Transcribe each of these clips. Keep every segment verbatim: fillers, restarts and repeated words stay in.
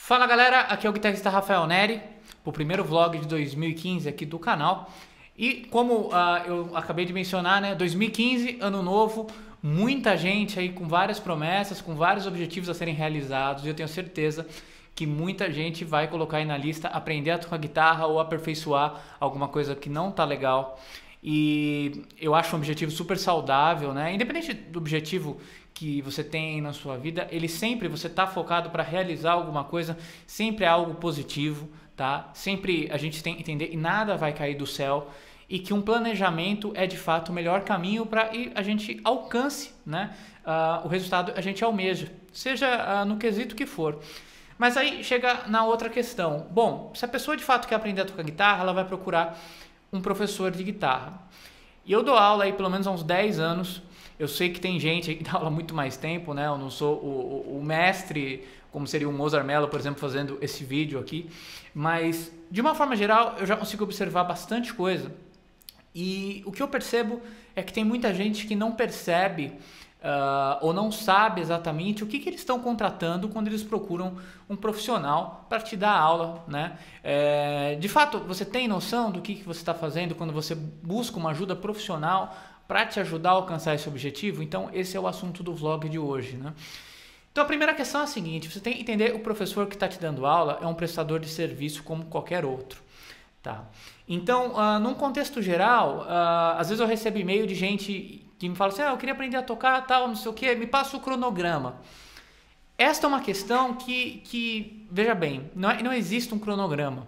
Fala galera, aqui é o guitarrista Rafael Neri, o primeiro vlog de dois mil e quinze aqui do canal. E como uh, eu acabei de mencionar, né, dois mil e quinze, ano novo, muita gente aí com várias promessas, com vários objetivos a serem realizados, e eu tenho certeza que muita gente vai colocar aí na lista aprender a tocar guitarra ou aperfeiçoar alguma coisa que não tá legal. E eu acho um objetivo super saudável, né? Independente do objetivo que você tem na sua vida, ele sempre, você está focado para realizar alguma coisa, sempre é algo positivo, tá? Sempre a gente tem que entender e nada vai cair do céu e que um planejamento é de fato o melhor caminho para a gente alcance, né? Uh, o resultado a gente almeja, seja uh, no quesito que for. Mas aí chega na outra questão. Bom, se a pessoa de fato quer aprender a tocar guitarra, ela vai procurar um professor de guitarra. E eu dou aula aí pelo menos há uns dez anos. Eu sei que tem gente aí que dá aula há muito mais tempo, né? Eu não sou o, o, o mestre, como seria o Mozart Mello, por exemplo, fazendo esse vídeo aqui. Mas, de uma forma geral, eu já consigo observar bastante coisa. E o que eu percebo é que tem muita gente que não percebe Uh, ou não sabe exatamente o que, que eles estão contratando quando eles procuram um profissional para te dar aula, né? É, de fato, você tem noção do que, que você está fazendo quando você busca uma ajuda profissional para te ajudar a alcançar esse objetivo? Então, esse é o assunto do vlog de hoje, né? Então, a primeira questão é a seguinte: você tem que entender o professor que está te dando aula é um prestador de serviço como qualquer outro. Tá. Então, uh, num contexto geral, uh, às vezes eu recebo e-mail de gente que me fala assim, ah, eu queria aprender a tocar, tal, não sei o que, me passa o cronograma. Esta é uma questão que, que veja bem, não, é, não existe um cronograma.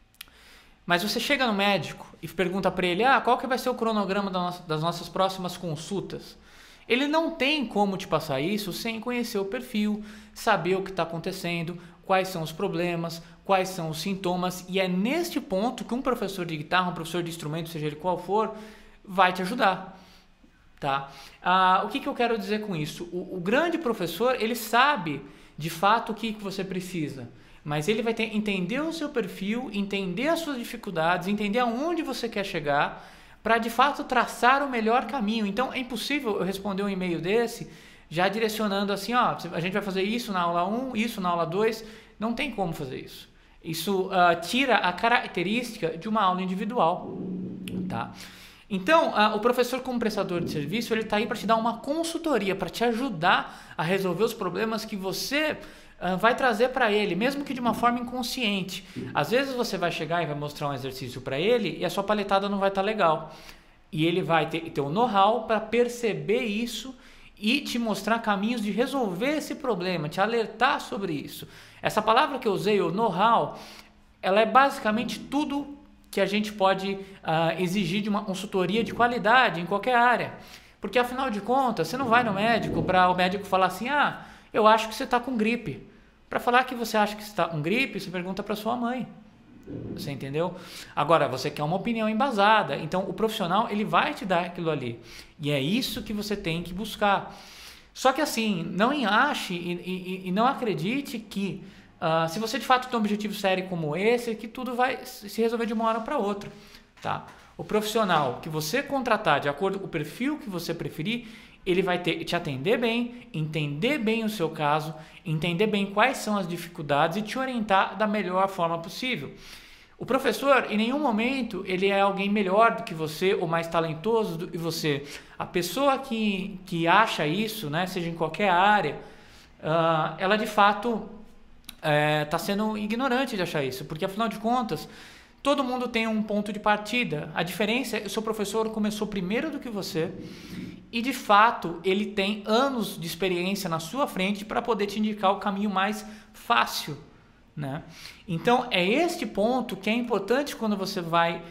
Mas você chega no médico e pergunta para ele, ah, qual que vai ser o cronograma das nossas próximas consultas? Ele não tem como te passar isso sem conhecer o perfil, saber o que está acontecendo, quais são os problemas, quais são os sintomas, e é neste ponto que um professor de guitarra, um professor de instrumento, seja ele qual for, vai te ajudar. Tá? Ah, o que, que eu quero dizer com isso? O, o grande professor, ele sabe de fato o que, que você precisa, mas ele vai ter, entender o seu perfil, entender as suas dificuldades, entender aonde você quer chegar, para de fato traçar o melhor caminho. Então é impossível eu responder um e-mail desse já direcionando assim, ó, a gente vai fazer isso na aula um, isso na aula dois, não tem como fazer isso. Isso uh, tira a característica de uma aula individual, tá? Então, uh, o professor como prestador de serviço, ele está aí para te dar uma consultoria, para te ajudar a resolver os problemas que você uh, vai trazer para ele, mesmo que de uma forma inconsciente. Às vezes você vai chegar e vai mostrar um exercício para ele e a sua paletada não vai estar tá legal. E ele vai ter, ter o know-how para perceber isso e te mostrar caminhos de resolver esse problema, te alertar sobre isso. Essa palavra que eu usei, o know-how, ela é basicamente tudo que a gente pode uh, exigir de uma consultoria de qualidade em qualquer área. Porque, afinal de contas, você não vai no médico para o médico falar assim, ah, eu acho que você está com gripe. Para falar que você acha que você está com gripe, você pergunta para sua mãe. Você entendeu? Agora, você quer uma opinião embasada. Então, o profissional, ele vai te dar aquilo ali. E é isso que você tem que buscar. Só que assim, não ache e, e, e não acredite que uh, se você de fato tem um objetivo sério como esse, que tudo vai se resolver de uma hora para outra, tá? O profissional que você contratar de acordo com o perfil que você preferir, ele vai ter, te atender bem, entender bem o seu caso, entender bem quais são as dificuldades e te orientar da melhor forma possível. O professor, em nenhum momento, ele é alguém melhor do que você ou mais talentoso do que você. A pessoa que, que acha isso, né, seja em qualquer área, uh, ela de fato está é, sendo ignorante de achar isso, porque afinal de contas, todo mundo tem um ponto de partida. A diferença é que o seu professor começou primeiro do que você e de fato ele tem anos de experiência na sua frente para poder te indicar o caminho mais fácil, né? Então é este ponto que é importante quando você vai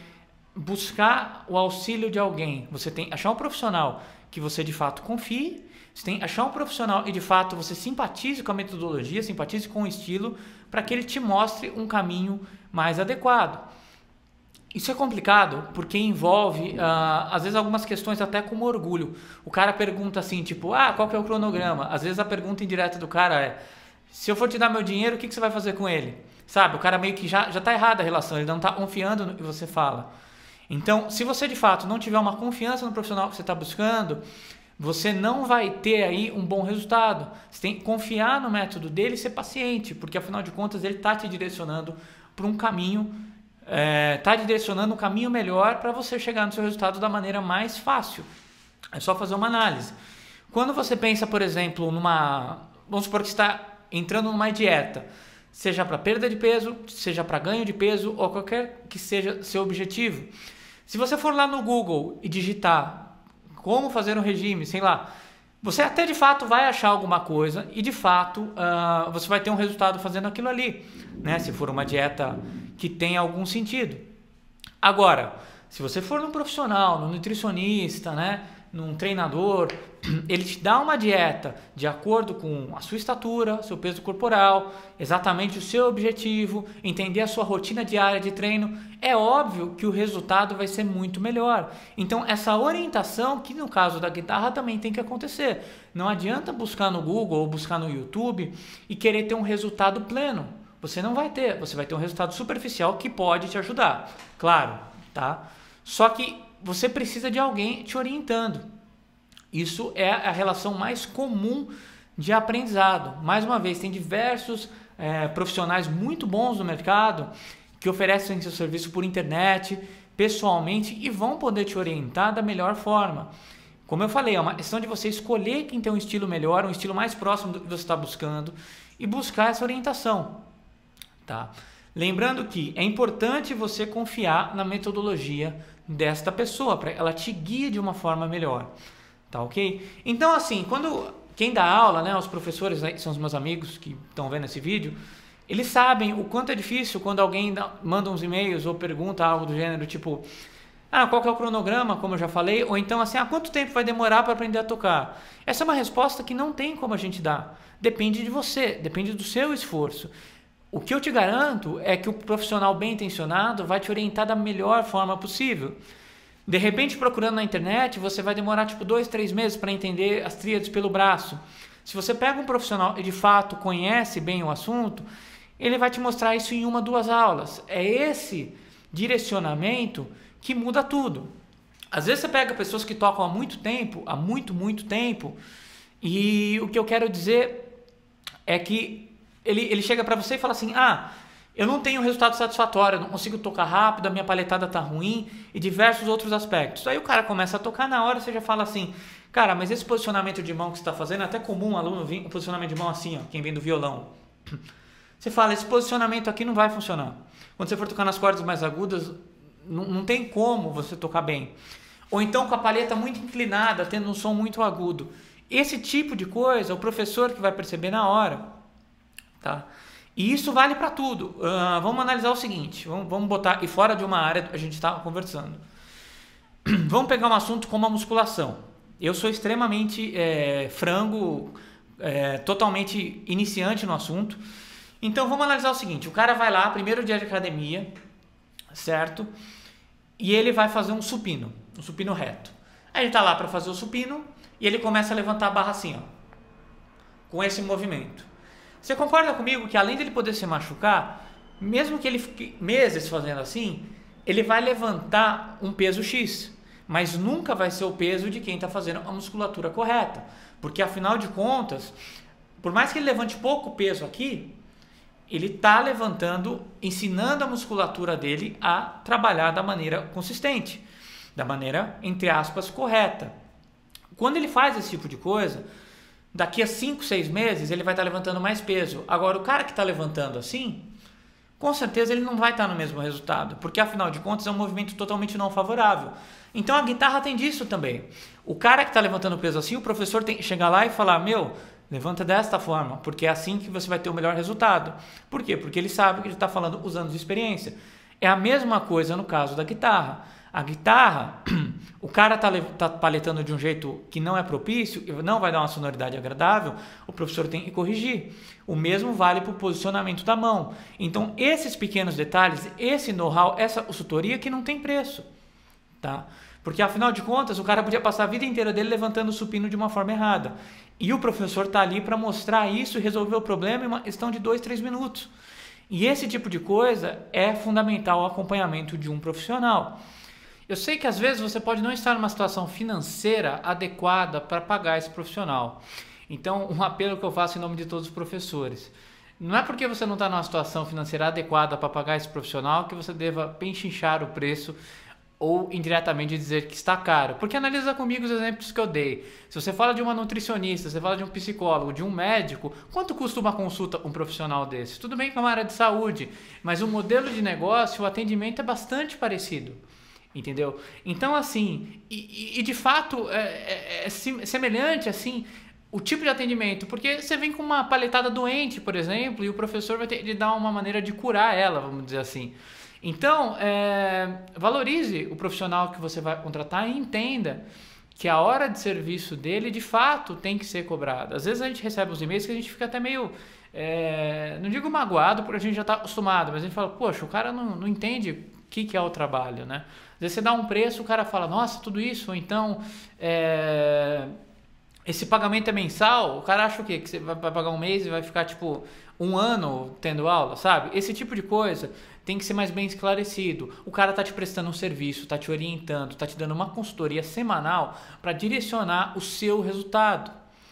buscar o auxílio de alguém. Você tem que achar um profissional que você de fato confie, você tem que achar um profissional e de fato você simpatize com a metodologia, simpatize com o estilo, para que ele te mostre um caminho mais adequado. Isso é complicado porque envolve, uh, às vezes, algumas questões até como orgulho. O cara pergunta assim, tipo, ah, qual que é o cronograma? Às vezes a pergunta indireta do cara é, se eu for te dar meu dinheiro, o que, que você vai fazer com ele? Sabe, o cara meio que já, já tá errada a relação, ele não tá confiando no que você fala. Então, se você de fato não tiver uma confiança no profissional que você está buscando, você não vai ter aí um bom resultado. Você tem que confiar no método dele e ser paciente, porque afinal de contas ele está te direcionando para um caminho, está é, te direcionando um caminho melhor para você chegar no seu resultado da maneira mais fácil. É só fazer uma análise. Quando você pensa, por exemplo, numa... Vamos supor que você está entrando numa dieta, seja para perda de peso, seja para ganho de peso ou qualquer que seja seu objetivo. Se você for lá no Google e digitar como fazer um regime, sei lá, você até de fato vai achar alguma coisa e de fato uh, você vai ter um resultado fazendo aquilo ali, né? Se for uma dieta que tem algum sentido. Agora, se você for num profissional, num nutricionista, né? Num treinador, ele te dá uma dieta de acordo com a sua estatura, seu peso corporal, exatamente o seu objetivo, entender a sua rotina diária de treino, é óbvio que o resultado vai ser muito melhor. Então essa orientação, que no caso da guitarra também tem que acontecer. Não adianta buscar no Google ou buscar no YouTube e querer ter um resultado pleno. Você não vai ter, você vai ter um resultado superficial que pode te ajudar, claro, tá? Só que você precisa de alguém te orientando. Isso é a relação mais comum de aprendizado. Mais uma vez, tem diversos é, profissionais muito bons no mercado que oferecem seu serviço por internet, pessoalmente, e vão poder te orientar da melhor forma. Como eu falei, é uma questão de você escolher quem tem um estilo melhor, um estilo mais próximo do que você está buscando e buscar essa orientação. Tá? Lembrando que é importante você confiar na metodologia desta pessoa, para ela te guie de uma forma melhor, tá ok? Então assim, quando quem dá aula, né, os professores, né, que são os meus amigos que estão vendo esse vídeo, eles sabem o quanto é difícil quando alguém dá, manda uns e-mails ou pergunta algo do gênero, tipo, ah, qual que é o cronograma, como eu já falei, ou então assim, ah, quanto tempo vai demorar para aprender a tocar? Essa é uma resposta que não tem como a gente dar, depende de você, depende do seu esforço. O que eu te garanto é que o profissional bem intencionado vai te orientar da melhor forma possível. De repente, procurando na internet, você vai demorar tipo dois, três meses para entender as tríades pelo braço. Se você pega um profissional e de fato conhece bem o assunto, ele vai te mostrar isso em uma, duas aulas. É esse direcionamento que muda tudo. Às vezes você pega pessoas que tocam há muito tempo, há muito, muito tempo, e o que eu quero dizer é que Ele, ele chega para você e fala assim, ah, eu não tenho resultado satisfatório, eu não consigo tocar rápido, a minha paletada tá ruim e diversos outros aspectos. Aí o cara começa a tocar, na hora você já fala assim, cara, mas esse posicionamento de mão que você está fazendo, é até comum um aluno vir com posicionamento de mão assim, ó, quem vem do violão. Você fala, esse posicionamento aqui não vai funcionar. Quando você for tocar nas cordas mais agudas, não, não tem como você tocar bem. Ou então com a palheta muito inclinada, tendo um som muito agudo. Esse tipo de coisa, o professor que vai perceber na hora. Tá? E isso vale para tudo. Uh, vamos analisar o seguinte, vamos, vamos botar, e fora de uma área a gente está conversando. Vamos pegar um assunto como a musculação. Eu sou extremamente é, frango, é, totalmente iniciante no assunto. Então vamos analisar o seguinte, o cara vai lá, primeiro dia de academia, certo? E ele vai fazer um supino, um supino reto. Aí ele está lá para fazer o supino e ele começa a levantar a barra assim, ó, com esse movimento. Você concorda comigo que além de ele poder se machucar, mesmo que ele fique meses fazendo assim, ele vai levantar um peso X, mas nunca vai ser o peso de quem está fazendo a musculatura correta, porque afinal de contas, por mais que ele levante pouco peso aqui, ele está levantando, ensinando a musculatura dele a trabalhar da maneira consistente, da maneira, entre aspas, correta. Quando ele faz esse tipo de coisa, daqui a cinco, seis meses ele vai estar levantando mais peso. Agora, o cara que está levantando assim, com certeza ele não vai estar no mesmo resultado, porque afinal de contas é um movimento totalmente não favorável. Então a guitarra tem disso também. O cara que está levantando peso assim, o professor tem que chegar lá e falar, meu, levanta desta forma, porque é assim que você vai ter o melhor resultado. Por quê? Porque ele sabe que ele está falando usando de experiência. É a mesma coisa no caso da guitarra. A guitarra, o cara está tá paletando de um jeito que não é propício, não vai dar uma sonoridade agradável, o professor tem que corrigir. O mesmo vale para o posicionamento da mão. Então, esses pequenos detalhes, esse know-how, essa consultoria que não tem preço. Tá? Porque, afinal de contas, o cara podia passar a vida inteira dele levantando o supino de uma forma errada. E o professor está ali para mostrar isso e resolver o problema em uma questão de dois, três minutos. E esse tipo de coisa é fundamental ao acompanhamento de um profissional. Eu sei que às vezes você pode não estar numa situação financeira adequada para pagar esse profissional. Então, um apelo que eu faço em nome de todos os professores. Não é porque você não está numa situação financeira adequada para pagar esse profissional que você deva penchinchar o preço ou indiretamente dizer que está caro. Porque analisa comigo os exemplos que eu dei. Se você fala de uma nutricionista, você fala de um psicólogo, de um médico, quanto custa uma consulta um profissional desse? Tudo bem que é uma área de saúde, mas o modelo de negócio, o atendimento é bastante parecido. Entendeu? Então, assim, e, e de fato é, é, é semelhante, assim, o tipo de atendimento, porque você vem com uma paletada doente, por exemplo, e o professor vai ter de dar uma maneira de curar ela, vamos dizer assim. Então, é, valorize o profissional que você vai contratar e entenda que a hora de serviço dele, de fato, tem que ser cobrada. Às vezes a gente recebe uns e-mails que a gente fica até meio, é, não digo magoado, porque a gente já está acostumado, mas a gente fala, poxa, o cara não, não entende o que, que é o trabalho, né? Às vezes você dá um preço, o cara fala, nossa, tudo isso, ou então, é, esse pagamento é mensal, o cara acha o quê? Que você vai pagar um mês e vai ficar, tipo, um ano tendo aula, sabe? Esse tipo de coisa tem que ser mais bem esclarecido. O cara tá te prestando um serviço, tá te orientando, tá te dando uma consultoria semanal para direcionar o seu resultado.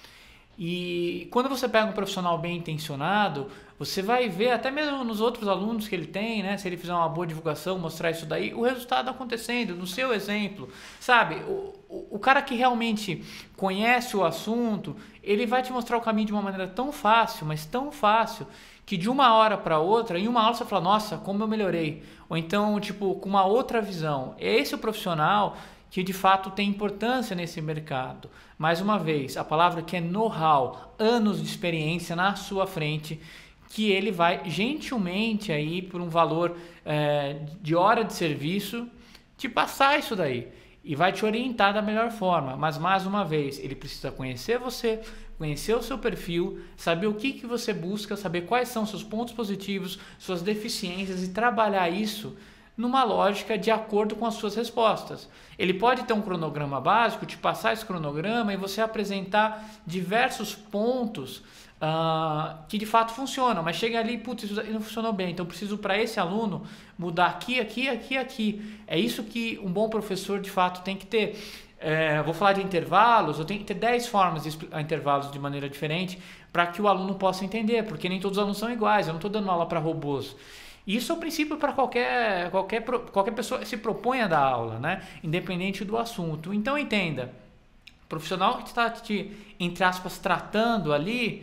E quando você pega um profissional bem intencionado, você vai ver até mesmo nos outros alunos que ele tem, né? Se ele fizer uma boa divulgação, mostrar isso daí, o resultado acontecendo, no seu exemplo, sabe? O, o, o cara que realmente conhece o assunto, ele vai te mostrar o caminho de uma maneira tão fácil, mas tão fácil, que de uma hora para outra, em uma aula você fala, nossa, como eu melhorei. Ou então, tipo, com uma outra visão. É esse o profissional que de fato tem importância nesse mercado. Mais uma vez, a palavra que é know-how, anos de experiência na sua frente, que ele vai gentilmente aí por um valor é, de hora de serviço te passar isso daí e vai te orientar da melhor forma. Mas mais uma vez, ele precisa conhecer você, conhecer o seu perfil, saber o que, que você busca, saber quais são seus pontos positivos, suas deficiências e trabalhar isso numa lógica de acordo com as suas respostas. Ele pode ter um cronograma básico, te passar esse cronograma e você apresentar diversos pontos uh, que de fato funcionam, mas chega ali, putz, isso não funcionou bem, então preciso para esse aluno mudar aqui, aqui, aqui, aqui. É isso que um bom professor de fato tem que ter. É, vou falar de intervalos, eu tenho que ter dez formas de explicar intervalos de maneira diferente para que o aluno possa entender, porque nem todos os alunos são iguais, eu não estou dando aula para robôs. Isso é o princípio para qualquer, qualquer, qualquer pessoa que se propõe a dar aula, né? Independente do assunto. Então entenda, o profissional que está te, entre aspas, tratando ali,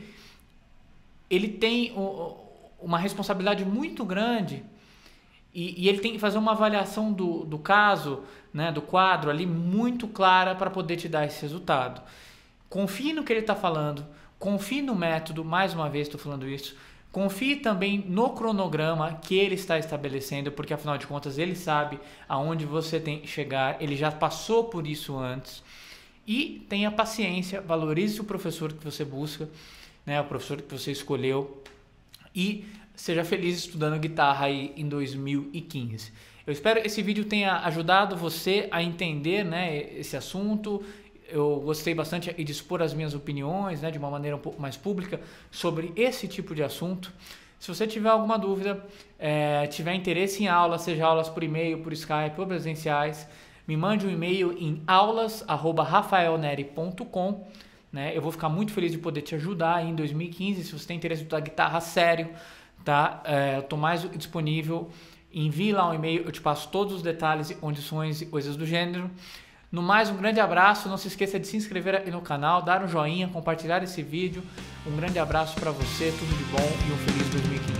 ele tem uma responsabilidade muito grande e, e ele tem que fazer uma avaliação do, do caso, né, do quadro ali muito clara para poder te dar esse resultado. Confie no que ele está falando, confie no método, mais uma vez estou falando isso, confie também no cronograma que ele está estabelecendo, porque afinal de contas ele sabe aonde você tem que chegar, ele já passou por isso antes. E tenha paciência, valorize o professor que você busca, né, o professor que você escolheu, e seja feliz estudando guitarra aí em dois mil e quinze. Eu espero que esse vídeo tenha ajudado você a entender, né, esse assunto. Eu gostei bastante de expor as minhas opiniões, né, de uma maneira um pouco mais pública sobre esse tipo de assunto. Se você tiver alguma dúvida, é, tiver interesse em aulas, seja aulas por e-mail, por Skype ou presenciais, me mande um e-mail em aulas arroba rafael neri ponto com. Né? Eu vou ficar muito feliz de poder te ajudar em dois mil e quinze. Se você tem interesse em estudar guitarra sério, tá? É, eu estou mais disponível. Envie lá um e-mail, eu te passo todos os detalhes, condições e coisas do gênero. No mais, um grande abraço, não se esqueça de se inscrever aqui no canal, dar um joinha, compartilhar esse vídeo. Um grande abraço para você, tudo de bom e um feliz dois mil e quinze.